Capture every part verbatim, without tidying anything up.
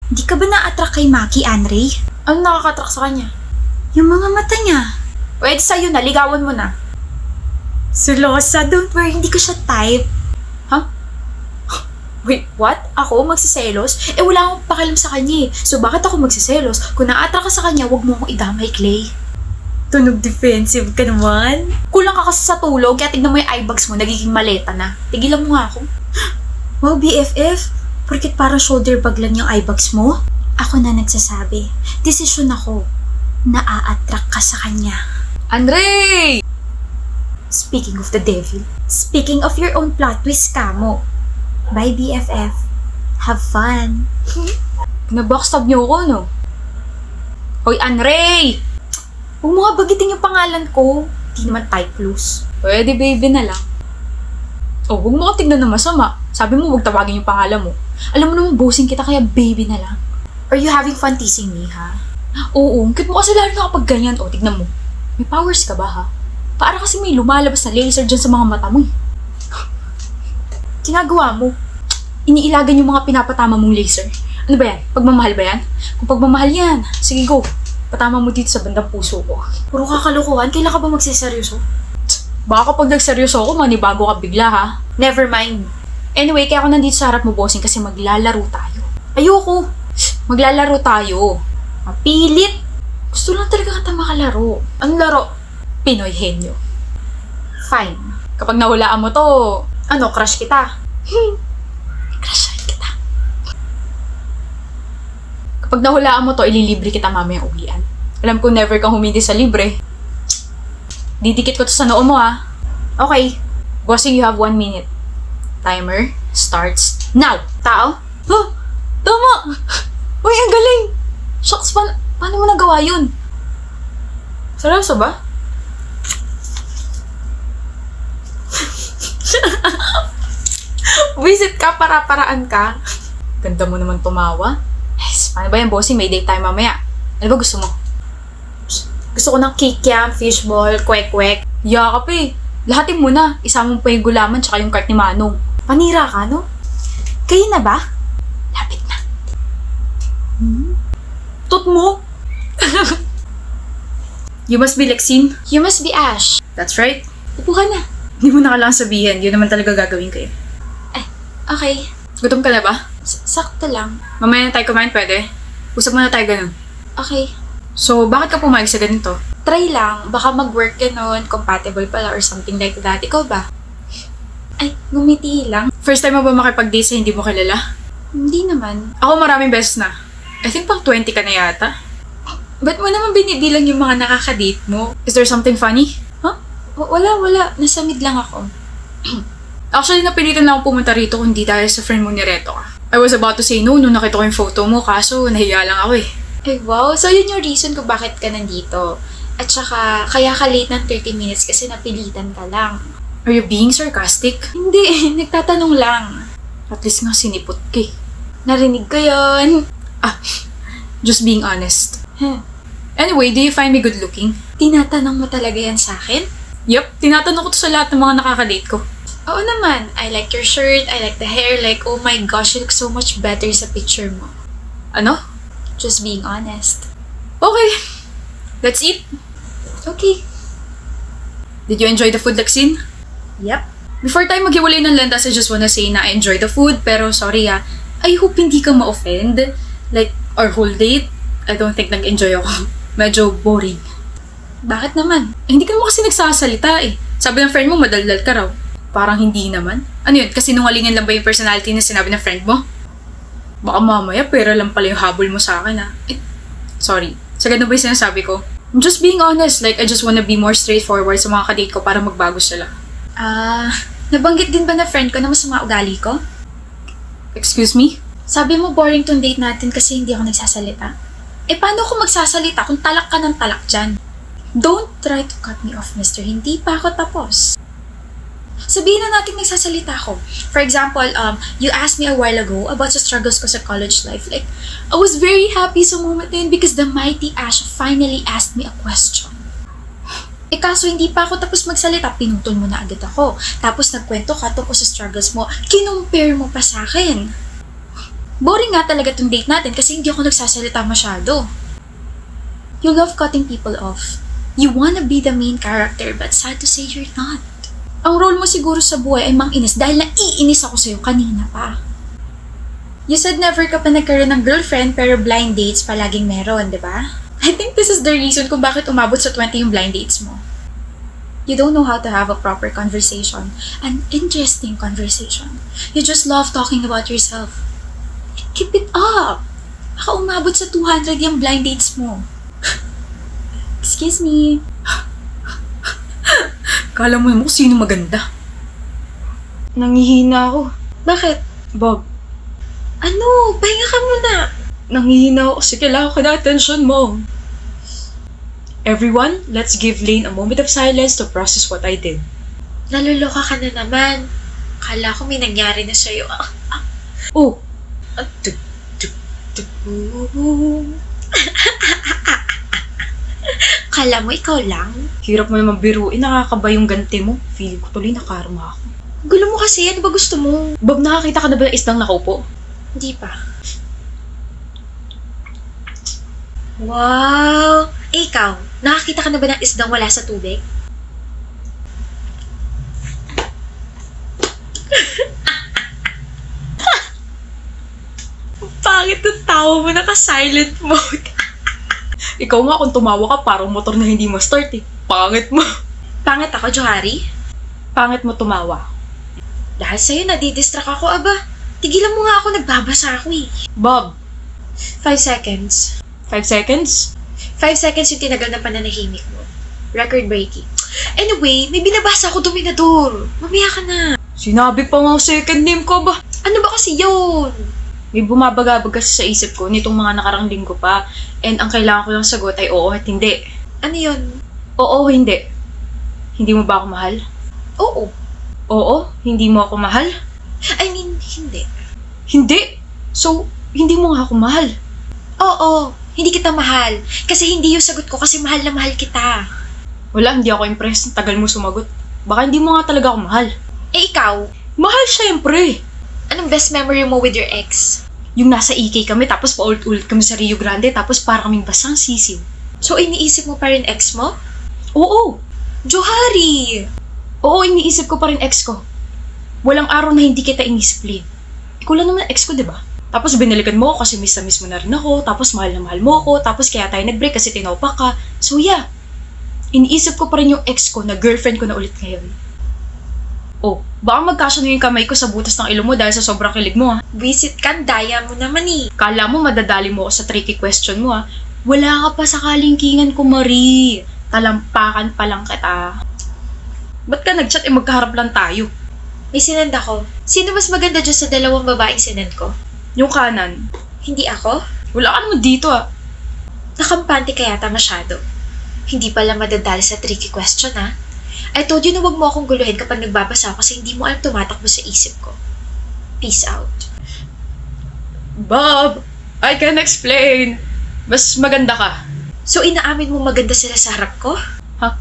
Hindi ka ba na-attract kay Maki, Andre? Ano nakaka-attract sa kanya? Yung mga mata niya. Pwede sa'yo na, ligawan mo na. Selosa, don't worry, hindi ko siya type. Huh? Wait, what? Ako magsiselos? Eh wala akong pakialam sa kanya eh. So bakit ako magsiselos? Kung na-attract ka sa kanya, wag mo akong idamay, Clay. Tunog defensive ka naman. Kulang ka kasi sa tulog, kaya tignan mo yung eye bags mo, nagiging maleta na. Tigilan mo nga ako. Wow, B F F, porket para shoulder bag lang yung eye bags mo? Ako na nagsasabi. Desisyon ako. Na-a-attract ka sa kanya. Andre! Speaking of the devil, speaking of your own plot twist ka mo. Bye, B F F. Have fun. Nabackstab niyo ako, no? Hoy, Andre! Huwag mo nga bagitin yung pangalan ko. Di naman type loose. Pwede, baby na lang. Oh, huwag mo ka tignan na masama. Sabi mo, huwag tawagin yung pangalan mo. Alam mo naman, bossing kita, kaya baby na lang. Are you having fun teasing me, ha? Oo, ang cute mo kasi lalo na kapag ganyan. O, tignan mo. May powers ka ba, ha? Para kasi may lumalabas na laser dyan sa mga mata mo, eh. Ginagawa mo. Iniilagan yung mga pinapatama mong laser. Ano ba yan? Pagmamahal ba yan? Kung pagmamahal yan, sige go. Patama mo dito sa bandang puso ko. Puro kakalukuhan, kailan ka ba magsiseryoso? Baka kapag nagseryoso ako, manibago ka bigla, ha? Never mind. Anyway, kaya ako nandito sa harap mo, bossing, kasi maglalaro tayo. Ayoko. Maglalaro tayo. Mapilit. Gusto lang talaga kita makalaro. Anong laro? Pinoy henyo. Fine. Kapag nahulaan mo to, ano, crush kita? Hmm. Crush rin kita. Kapag nahulaan mo to, ililibre kita mamayang uwian. Alam ko never kang humindi sa libre. Didikit ko to sa noo mo, ha? Okay. Bossing, you have one minute. Timer starts now. Tao? Huh? Tama! Uy, ang galing! Shucks, pa paano mo nagawa yun? Seryoso ba? Visit ka, para-paraan ka. Ganda mo naman tumawa. Yes, paano ba yan, bossing? May date tayo mamaya. Ano ba gusto mo? Gusto ko ng kikiam, fishball, kwek-kwek. Yakap eh. Lahatin mo na. Isama mo pa yung gulaman tsaka yung cart ni Manong. Panira ka, no? Kayo na ba? Lapit na. Hmm? Tot mo? You must be Lexine. You must be Ash. That's right. Upo ka na. Hindi mo na kailangan sabihin. Yun naman talaga gagawin ko eh. Okay. Gutom ka na ba? Sakto lang. Mamaya na tayo kumain, pwede? Usap muna tayo ganun. Okay. So, bakit ka pumayag sa ganito? Try lang. Baka mag-work ka nun, compatible pala or something like that. Ikaw ba? Ay, ngumiti lang. First time mo ba makipag-date sa hindi mo kilala? Hindi naman. Ako maraming beses na. I think pang twenty ka na yata. Ba't mo naman binibilang yung mga nakaka-date mo? Is there something funny? Huh? W- wala, wala. Nasa mid lang ako. Actually, napilitan lang ako pumunta rito kundi dahil sa friend mo ni Reto ka. I was about to say no nung nakita ko yung photo mo, kaso nahiya lang ako eh. Ay, wow. So, yun yung reason kung bakit ka nandito. At saka, kaya ka late ng thirty minutes kasi napilitan ka lang. Are you being sarcastic? Hindi, nagtatanong lang. At least nga sinipot ka eh. Narinig ko yun. Ah, just being honest. Huh. Anyway, do you find me good looking? Tinatanong mo talaga yan sa akin? Yup, tinatanong ko to sa lahat ng mga nakaka-date ko. Oo naman. I like your shirt, I like the hair, like, oh my gosh, you look so much better sa picture mo. Ano? Just being honest. Okay. Let's eat. Okay. Did you enjoy the food, Lexine? Yep. Before tayo maghiwalay ng landas, I just wanna say na I enjoy the food, pero sorry ah, I hope hindi ka ma-offend. Like, our whole date, I don't think nag-enjoy ako. Medyo boring. Bakit naman? Eh, hindi ka naman kasi nagsasalita eh. Sabi ng friend mo, madaldal ka raw. Parang hindi naman. Ano yun? Kasi nungalingan lang ba yung personality na sinabi ng friend mo? Baka mamaya, pera lang pala yung habol mo sa akin ah. Eh, sorry. Sa ganun ba yung sinasabi ko? I'm just being honest. Like, I just wanna be more straightforward sa mga kadate ko para magbago sila. Ah, uh, nabanggit din ba na friend ko na masama ugali ko? Excuse me? Sabi mo boring tong date natin kasi hindi ako nagsasalita. Eh, paano ako magsasalita kung talak ka ng talak dyan? Don't try to cut me off, mister. Hindi pa ako tapos. Sabihin na natin nagsasalita ako. For example, um, you asked me a while ago about sa struggles ko sa college life. Like, I was very happy sa moment na yun because the mighty Ash finally asked me a question. Eh kaso hindi pa ako tapos magsalita, pinutol mo na agad ako. Tapos nagkwento ka tungkol sa struggles mo, kinumpare mo pa sa akin. Boring nga talaga tong date natin kasi hindi ako nagsasalita masyado. You love cutting people off. You wanna be the main character but sad to say you're not. Ang role mo siguro sa buhay ay mang-inis dahil naiinis ako sa'yo kanina pa. You said never ka pa nagkaroon ng girlfriend pero blind dates palaging meron, di ba? I think this is the reason kung bakit umabot sa twenty yung blind dates mo. You don't know how to have a proper conversation, an interesting conversation. You just love talking about yourself. Keep it up! Baka umabot sa two hundred yung blind dates mo. Excuse me. Kala mo mo kung sino maganda. Nangihina ako. Bakit? Bob, Ano? Pahinga ka muna. nangihina ako kasi kailangan ko na attention mo. Everyone, let's give Lane a moment of silence to process what I did. Naluloka ka na naman. Kala ko may nangyari na sa'yo. Ah, ah. Oh, Ah, tuk, tuk, tuk. Kala mo ikaw lang? hirap mo naman biruin. Nakakaba yung ganti mo. Feeling ko tuloy na karma ako. Gulo mo kasi. Ano ba gusto mo? Bob, nakakita ka na ba ng isdang nakaupo? Hindi pa. Wow! Eh, ikaw, nakakita ka na ba ng isdang wala sa tubig? Pangit ang tawa mo, naka-silent mode. Ikaw nga kung tumawa ka, parang motor na hindi ma-start eh. Pangit mo. Pangit ako, Johari? Pangit mo tumawa. Dahil sa'yo, nadidistract ako, aba. Tigilan mo nga ako, nagbabasa ako eh. Bob, Five seconds. five seconds? Five seconds yung tinagal na pananahimik mo. Record breaking. Anyway, may binabasa ako, Dominador. Mamaya ka na. Sinabi pa nga second name ko ba? Ano ba kasi yun? May bumabagabag kasi sa isip ko nitong mga nakarang linggo pa. And ang kailangan ko lang sagot ay oo at hindi. Ano yun? Oo, hindi. Hindi mo ba ako mahal? Oo. Oo, hindi mo ako mahal? I mean, hindi. Hindi. So, hindi mo nga ako mahal. Oo, hindi kita mahal. Kasi hindi yung sagot ko kasi mahal na mahal kita. Wala, hindi ako impressed. Tagal mo sumagot. Baka hindi mo nga talaga ako mahal. Eh ikaw, Mahal syempre. anong best memory mo with your ex? Yung nasa E K kami tapos paulit-ulit kami sa Rio Grande tapos para kaming basang sisiw. So iniisip mo pa rin ex mo? Oo. Johari! Oo, iniisip ko pa rin ex ko. Walang araw na hindi kita inisip, Lynn. Ikaw lang naman ex ko, di ba? Tapos binalikan mo ako kasi miss na miss mo na rin ako. Tapos mahal na mahal mo ako. Tapos kaya tayo nag-break kasi tinopa ka. So yeah, iniisip ko pa rin yung ex ko na girlfriend ko na ulit ngayon. Oh, baka magkasya na yung kamay ko sa butas ng ilong mo dahil sa sobrang kilig mo ha. Visit ka, daya mo naman eh. Kala mo madadali mo ako sa tricky question mo ha. Wala ka pa sa kalingkingan ko, Marie. Talampakan pa lang kita. Ba't ka nag-chat eh magkaharap lang tayo? May sinend ako. Sino mas maganda dyan sa dalawang babaeng sinend ko? Yung kanan. Hindi ako? Wala ka naman dito ah. Nakampante ka yata masyado. Hindi pala madadali sa tricky question ha. I told you na wag mo akong guluhin kapag nagbabasa ako kasi hindi mo alam tumatakbo sa isip ko. Peace out. Bob, I can explain. Mas maganda ka. So inaamin mo maganda sila sa harap ko? Ha?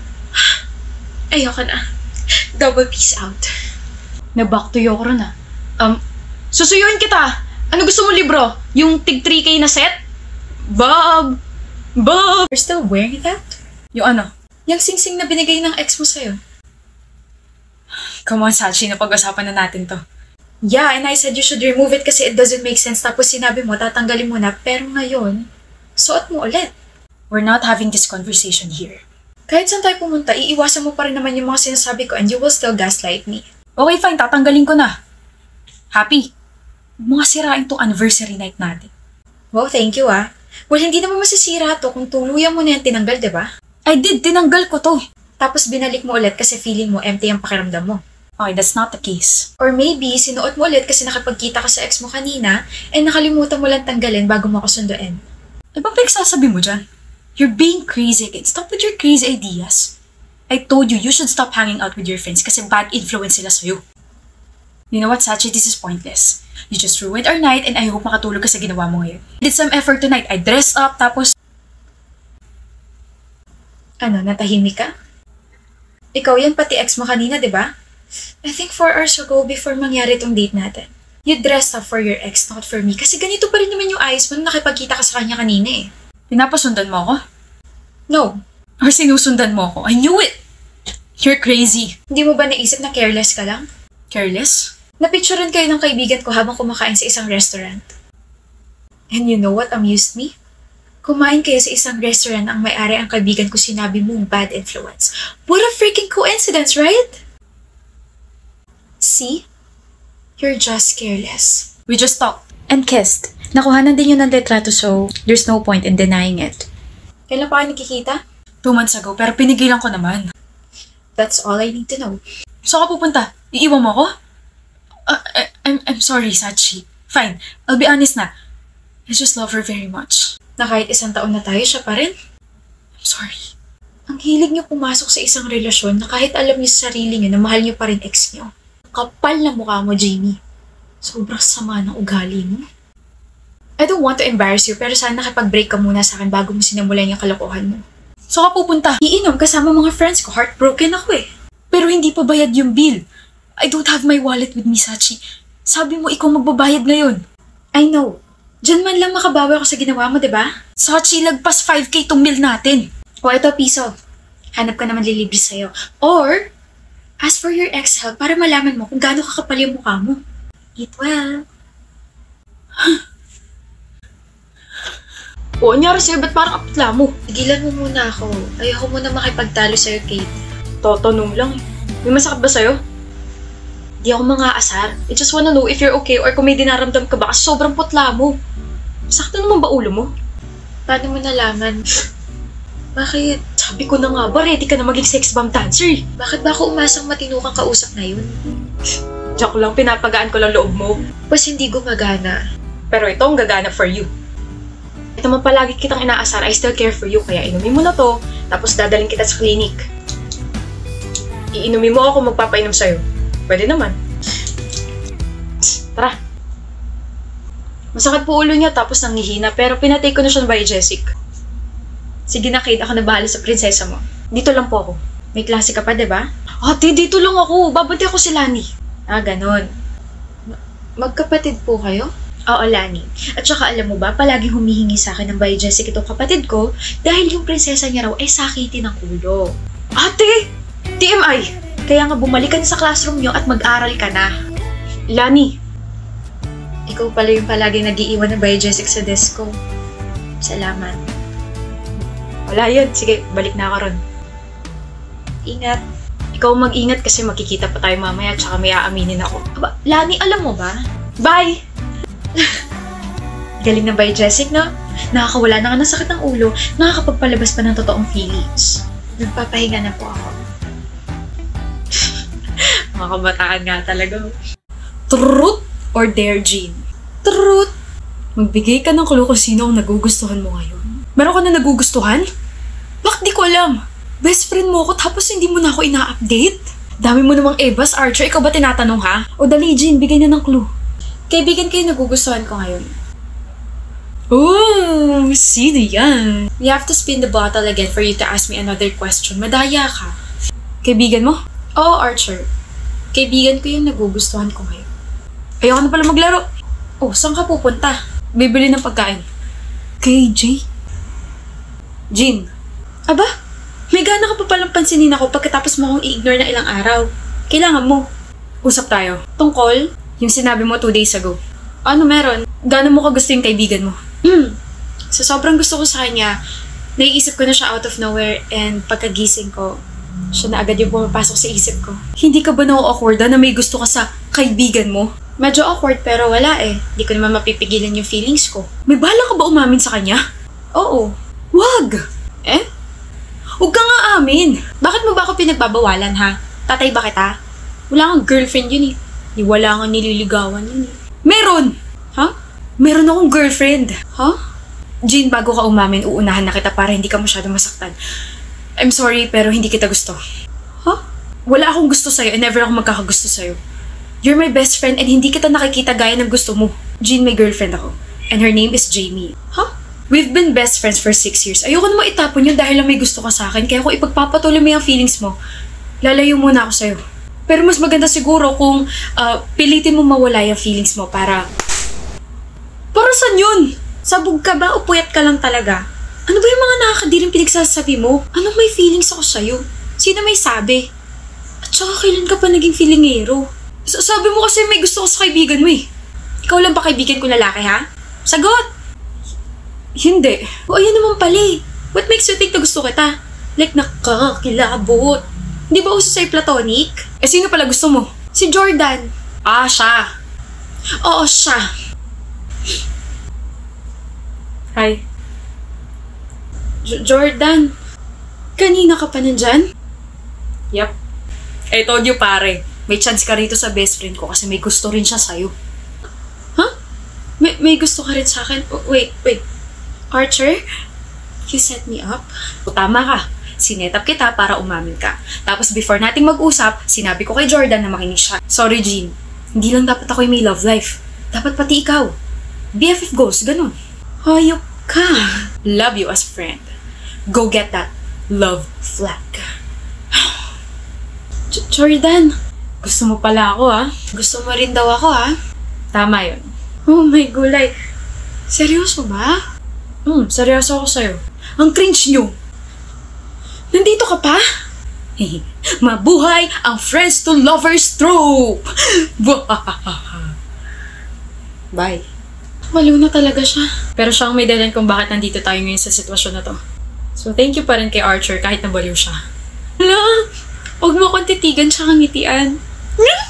Ayoko na. Double peace out. Na-back to you ako rin ah. Um, susuyuin kita. Ano gusto mo libro? Yung tig three K na set? Bob! Bob! You're still wearing that? Yung ano? Yung sing-sing na binigay ng ex mo sa'yo. Come on, Sachi, napag-usapan na natin to. Yeah, and I said you should remove it kasi it doesn't make sense. Tapos sinabi mo, tatanggalin mo na. Pero ngayon, suot mo ulit. We're not having this conversation here. Kahit saan tayo pumunta, iiwasan mo pa rin naman yung mga sinasabi ko and you will still gaslight me. Okay, fine. Tatanggalin ko na. Happy. Huwag mo nga sirain tong anniversary night natin. Wow, thank you ah. Well, hindi naman masisira to kung tuluyan mo na yan tinanggal, diba? I did. Tinanggal ko to. Tapos binalik mo ulit kasi feeling mo empty ang pakiramdam mo. Okay, that's not the case. Or maybe, sinuot mo ulit kasi nakapagkita ka sa ex mo kanina and nakalimutan mo lang tanggalin bago mo ako sunduin. Ano bang pinagsasabi mo dyan? You're being crazy again. Stop with your crazy ideas. I told you, you should stop hanging out with your friends kasi bad influence sila sa'yo. You know what, Sachi? This is pointless. You just ruined our night and I hope makatulog ka sa ginawa mo ngayon. I did some effort tonight. I dressed up, tapos... Ano, natahimik ka? Ikaw yan, pati ex mo kanina, di ba? I think four hours ago before mangyari tong date natin. You dressed up for your ex, not for me. Kasi ganito pa rin naman yung ayos mo nung nakipagkita ka sa kanya kanina eh. Pinapasundan mo ako? No. Or sinusundan mo ako? I knew it! You're crazy. Hindi mo ba naisip na careless ka lang? Careless? Napicturean kayo ng kaibigan ko habang kumakain sa isang restaurant. And you know what amused me? Kumain kayo sa isang restaurant ang may-ari ang kaibigan ko sinabi mong bad influence. What a freaking coincidence, right? See? You're just careless. We just talked. And kissed. Nakuhanan din yun ng litrato so there's no point in denying it. Kailan pa kayo nagkikita? Two months ago, pero pinigilan ko naman. That's all I need to know. Saan ka pupunta? Iiwan mo ako? Uh, I- I'm, I'm sorry, Sachi. Fine, I'll be honest na. I just love her very much. Na kahit isang taon na tayo, siya pa rin. I'm sorry. Ang hilig niyo pumasok sa isang relasyon na kahit alam niyo sa sarili niyo na mahal niyo pa rin ex niyo. Kapal na mukha mo, Jamie. Sobrang sama ng ugali mo. I don't want to embarrass you, pero sana nakipag-break ka muna sa akin bago mo sinimulan yung kalokohan mo. Saan ka pupunta? Iinom kasama mga friends ko. Heartbroken ako eh. Pero hindi pa bayad yung bill. I don't have my wallet with me, Sachi. Sabi mo ikaw magbabayad ngayon. I know. Diyan man lang makabawi ako sa ginawa mo, diba? Sachi, lagpas five K tong bill natin. O eto, piso. Hanap ka naman lilibre sa'yo. Or, ask for your ex-help para malaman mo kung gaano kakapal yung mukha mo. Eat well. O, anyari sa'yo, ba't parang aptla mo? Tigilan mo muna ako. Ayoko muna makipagtalo sa'yo, Kate. Tatanong lang eh. May masakit ba sa'yo? Di ako mga asar. I just wanna know if you're okay or kung may dinaramdam ka ba kasi sobrang putla mo. Sakto naman ba ulo mo? Paano mo nalaman? Bakit? Sabi ko na nga ba, ready ka na maging sex bomb dancer eh. Bakit ba ako umasang matino kang kausap ngayon? Joke lang, pinapagaan ko lang loob mo. Pas hindi gumagana. Pero ito ang gagana for you. Ito man palagi kitang inaasar, I still care for you. Kaya inumin mo na to, tapos dadalhin kita sa clinic. Iinumin mo ako magpapainom sa'yo. Pwede naman. Tara. Masakit po ulo niya tapos nanghihina pero pinatay ko na siya ng Biogesic. Sige na Kate, ako na bahala sa prinsesa mo. Dito lang po ako. May klase ka pa, diba? Ate, dito lang ako. Babantay ako si Lani. Ah, ganon. Ma- magkapatid po kayo? Oo, Lani. At saka alam mo ba, palaging humihingi sa akin ng Biogesic itong kapatid ko dahil yung prinsesa niya raw ay sakitin ng ulo. Ate! T M I! Kaya nga bumalik ka na sa classroom niyo at mag-aral ka na. Lani! Ikaw pala yung palaging nag-iiwan ng Biogesic sa desk ko. Salamat. Wala yun. Sige, balik na ako ron. Ingat. Ikaw mag-ingat kasi makikita pa tayo mamaya at saka may aaminin ako. Aba, Lani, alam mo ba? Bye! Galing ng Biogesic, no? Nakakawala na nga ng sakit ng ulo, nakakapagpalabas pa ng totoong feelings. Nagpapahinga na po ako. Mga kabataan nga talaga. Truth or dare, Jean? Truth! Magbigay ka ng clue kung sino ang nagugustuhan mo ngayon. Meron ka na nagugustuhan? Bakit di ko alam? Best friend mo ako tapos hindi mo na ako ina-update? Dami mo namang Evas, Archer. Ikaw ba tinatanong ha? O dali, Jean, bigay na ng clue. Kaibigan kayo nagugustuhan ko ngayon. Oh, sino yan? We have to spin the bottle again for you to ask me another question. Madaya ka. Kaibigan mo? Oo, Archer. Kaibigan ko yung nagugustuhan ko ngayon. Ayoko na pala maglaro. Oh, saan ka pupunta? Bibili ng pagkain. Kay Jay? Jean. Aba, may gana ka pa palang pansinin ako pagkatapos mo akong i-ignore na ilang araw. Kailangan mo. Usap tayo. Tungkol? Yung sinabi mo two days ago. Ano meron? Gano'n mo kagusto yung kaibigan mo? Hmm. So, sobrang gusto ko sa kanya. Naiisip ko na siya out of nowhere and pagkagising ko, siya na agad yung pumapasok sa isip ko. Hindi ka ba na-awkward na may gusto ka sa kaibigan mo? Medyo awkward pero wala eh. Hindi ko naman mapipigilan yung feelings ko. May bala ka ba umamin sa kanya? Oo. Wag! Eh? Huwag ka nga amin! Bakit mo ba ako pinagbabawalan ha? Tatay ba kita? Wala kang girlfriend yun eh. Di wala kang nililigawan yun eh. Meron! Ha? Meron akong girlfriend. Ha? Jean, bago ka umamin, uunahan na kita para hindi ka masyado masaktan. I'm sorry, pero hindi kita gusto. Ha? Wala akong gusto sa'yo and never ako magkakagusto sa'yo. You're my best friend and hindi kita nakikita gaya ng gusto mo. Jean, may girlfriend ako. And her name is Jamie. Ha? We've been best friends for six years. Ayoko naman itapon yun dahil lang may gusto ka sa akin. Kaya kung ipagpapatuloy mo yung feelings mo, lalayo muna ako sa'yo. Pero mas maganda siguro kung ah, pilitin mo mawala yung feelings mo para... Para saan yun? Sabog ka ba o puyat ka lang talaga? Ano ba yung mga nakakadiring pinagsasabi mo? Anong may feelings ako sa'yo? Sino may sabi? At saka kailan ka pa naging feelingero? S- sabi mo kasi may gusto ko sa kaibigan mo eh. Ikaw lang ba kaibigan ko lalaki, ha? Sagot! Hindi. O ayun naman pala eh. What makes you think na gusto kita? Like nakakakilabot. Di ba uso sa'yo platonic? Eh sino pala gusto mo? Si Jordan. Ah, siya. Oo, siya. Hi. J- Jordan, kanina ka pa nandyan? Yup. I told you pare, may chance ka rito sa best friend ko kasi may gusto rin siya sa'yo. Huh? May, may gusto ka rin sa akin? Oh, wait, wait. Archer? You set me up? O tama ka. Sinetap kita para umamin ka. Tapos before nating mag-usap, sinabi ko kay Jordan na makinig siya. Sorry, Jean. Hindi lang dapat ako yung may love life. Dapat pati ikaw. B F F goals, ganun. Hayop ka. Love you as friend. Go get that love flag. J- Jordan, Gusto mo pala ako, ah. gusto mo rin daw ako, ha? Tama yun. Oh my gulay. Seryoso ba? Hmm, seryoso ako sa'yo. Ang cringe nyo. Nandito ka pa? Mabuhay ang friends to lovers trope! Bye. Walo na talaga siya. Pero siya ang may dahilan kung bakit nandito tayo ngayon sa sitwasyon na to. So thank you pa rin kay Archer kahit nabaliw siya. Hala, huwag mo akong titigan siya kang ngitian.